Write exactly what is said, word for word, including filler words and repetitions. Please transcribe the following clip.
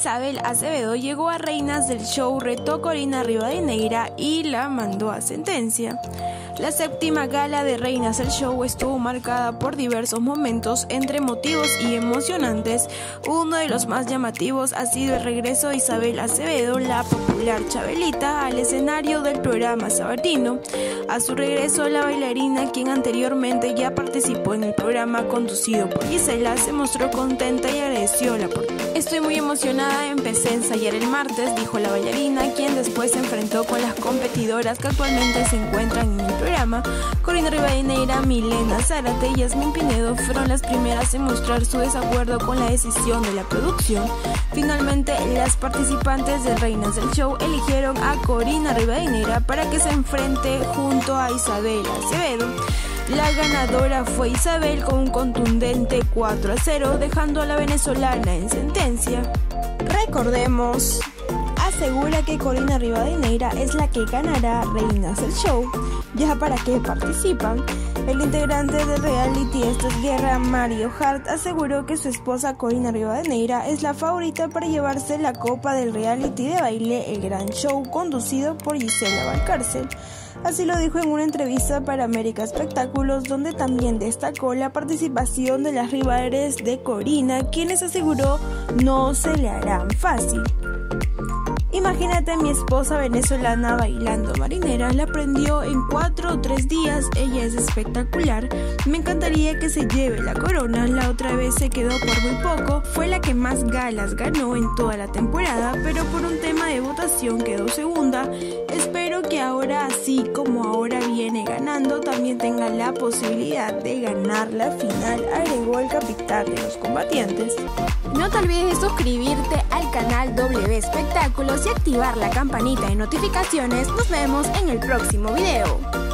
Isabel Acevedo llegó a Reinas del Show, retó a Corina Rivadeneira y la mandó a sentencia. La séptima gala de Reinas del Show estuvo marcada por diversos momentos entre emotivos y emocionantes. Uno de los más llamativos ha sido el regreso de Isabel Acevedo, la popular Chabelita, al escenario del programa sabatino. A su regreso, la bailarina, quien anteriormente ya participó en el programa conducido por Gisela, se mostró contenta y agradeció la oportunidad. Estoy muy emocionada, empecé a ensayar el martes, dijo la bailarina, quien después se enfrentó con las competidoras que actualmente se encuentran en el programa. Corina Rivadeneira, Milena Zárate y Yasmín Pinedo fueron las primeras en mostrar su desacuerdo con la decisión de la producción. Finalmente, las participantes de Reinas del Show eligieron a Corina Rivadeneira para que se enfrente junto a Isabel Acevedo. La ganadora fue Isabel con un contundente cuatro a cero, dejando a la venezolana en sentencia. Recordemos, asegura que Corina Rivadeneira es la que ganará Reinas del Show. ¿Ya para qué participan? El integrante del reality Esto es Guerra, Mario Hart, aseguró que su esposa Corina Rivadeneira es la favorita para llevarse la copa del reality de baile El Gran Show, conducido por Gisela Valcárcel. Así lo dijo en una entrevista para América Espectáculos, donde también destacó la participación de las rivales de Corina, quienes aseguró no se le harán fácil. Imagínate a mi esposa venezolana bailando marinera, la aprendió en cuatro o tres días, ella es espectacular, me encantaría que se lleve la corona, la otra vez se quedó por muy poco, fue la que más galas ganó en toda la temporada, pero por un tema de votación quedó segunda. Espero que ahora, así como ahora viene ganando, también tenga la posibilidad de ganar la final, agregó el capitán de los combatientes. No te olvides de suscribirte al canal W Espectáculos y activar la campanita de notificaciones. Nos vemos en el próximo video.